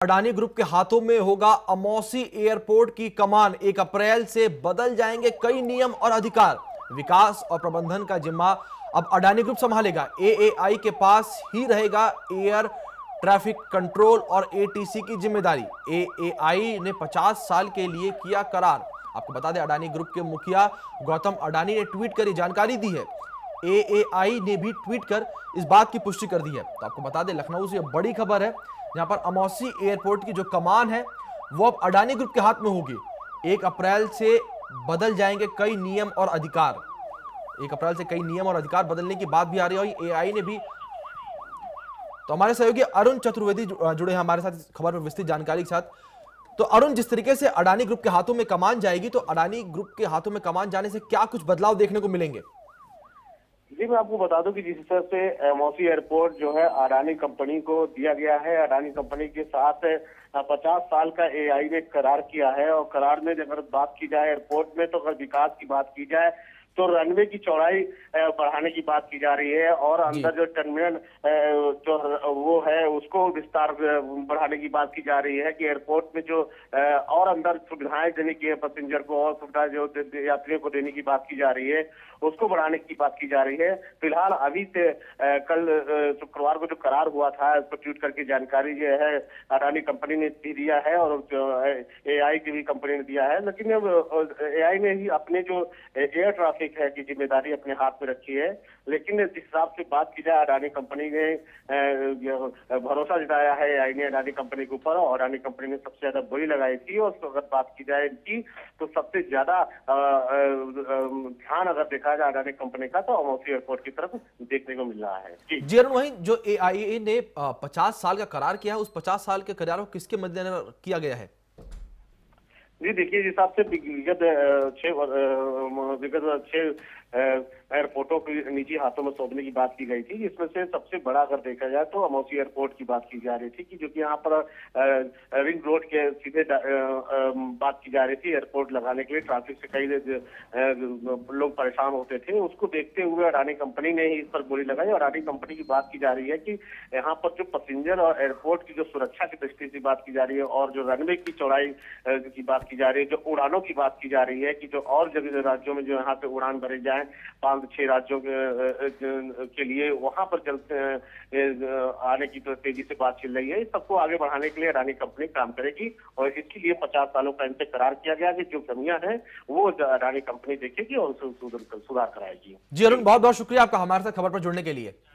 Adani group के हाथों में होगा अमौसी एयरपोर्ट की कमान। 1 अप्रैल से बदल जाएंगे कई नियम और अधिकार। विकास और प्रबंधन का जिम्मा अब अडानी ग्रुप संभालेगा। एएआई के पास ही रहेगा एयर ट्रैफिक कंट्रोल और एटीसी की जिम्मेदारी। एएआई ने 50 साल के लिए किया करार। आपको बता दें, अडानी ग्रुप के मुखिया गौतम अडानी ने ट्वीट कर जानकारी दी है। एएआई ने भी ट्वीट कर इस बात की पुष्टि कर दी है। तो आपको बता दें, लखनऊ से बड़ी खबर है, जहां पर अमौसी एयरपोर्ट की जो कमान है वो अब अडानी ग्रुप के हाथ में होगी। 1 अप्रैल से बदल जाएंगे कई नियम और अधिकार। 1 अप्रैल से कई नियम और अधिकार बदलने की बात भी आ रही है। एआई ने भी। तो हमारे सहयोगी अरुण चतुर्वेदी जुड़े हैं हमारे साथ खबर में विस्तृत जानकारी के साथ। तो अरुण, जिस तरीके से अडानी ग्रुप के हाथों में कमान जाएगी, तो अडानी ग्रुप के हाथों में कमान जाने से क्या कुछ बदलाव देखने को मिलेंगे? जी, मैं आपको बता दूं कि जिस तरह से अमौसी एयरपोर्ट जो है अडानी कंपनी को दिया गया है, अडानी कंपनी के साथ 50 साल का एआई ने करार किया है। और करार में अगर बात की जाए एयरपोर्ट में, तो अगर विकास की बात की जाए तो रनवे की चौड़ाई बढ़ाने की बात की जा रही है, और अंदर जो टर्मिनल जो वो है उसको विस्तार बढ़ाने की बात की जा रही है कि एयरपोर्ट में जो और अंदर सुविधाएं देने की है, पैसेंजर को और सुविधा जो यात्रियों को देने की बात की जा रही है, उसको बढ़ाने की बात की जा रही है। फिलहाल अभी से कल शुक्रवार को जो करार हुआ था, उसको ट्वीट करके जानकारी जो है अडानी कंपनी ने दिया है और एआई की भी कंपनी ने दिया है। लेकिन एआई ने ही अपने जो एयर ट्रैफिक है की जिम्मेदारी अपने हाथ में रखी है। लेकिन जिस हिसाब से बात की जाए, अडानी कंपनी ने भरोसा जताया है एआई ने अडानी कंपनी के ऊपर, और अडानी कंपनी ने सबसे ज्यादा बोली लगाई थी। और अगर बात की जाए इनकी, तो सबसे ज्यादा ध्यान अगर देखा जाए अडानी कंपनी का, तो अमौसी एयरपोर्ट की तरफ देखने को मिल रहा है। जी अरुण, वहीं जो एआई ने 50 साल का करार किया है, उस 50 साल के करार को किसके मद्देनजर किया गया है? जी देखिए, जिस हिसाब से विगत 6 एयरपोर्टों की निजी हाथों में सौंपने की बात की गई थी, जिसमें से सबसे बड़ा अगर देखा जाए तो अमौसी एयरपोर्ट की बात की जा रही थी कि जो कि यहाँ पर रिंग रोड के सीधे बात की जा रही थी एयरपोर्ट लगाने के लिए। ट्रैफिक से कई लोग परेशान होते थे, उसको देखते हुए अडानी कंपनी ने ही इस पर बोली लगाई। और अडानी कंपनी की बात की जा रही है कि यहाँ पर जो पैसेंजर और एयरपोर्ट की जो सुरक्षा की दृष्टि से बात की जा रही है, और जो रनवे की चौड़ाई की बात की जा रही है, जो उड़ानों की बात की जा रही है कि जो और जगह राज्यों में जो यहाँ पे उड़ान भरे जाए 5-6 राज्यों के लिए, वहां पर चलते आने की तो तेजी से बात चल रही है। इस सबको आगे बढ़ाने के लिए अडानी कंपनी काम करेगी, और इसके लिए 50 सालों का इनसे करार किया गया कि जो कमियां हैं वो अडानी कंपनी देखेगी और उसे सुधार कराएगी। जी अरुण, बहुत बहुत शुक्रिया आपका हमारे साथ खबर पर जुड़ने के लिए।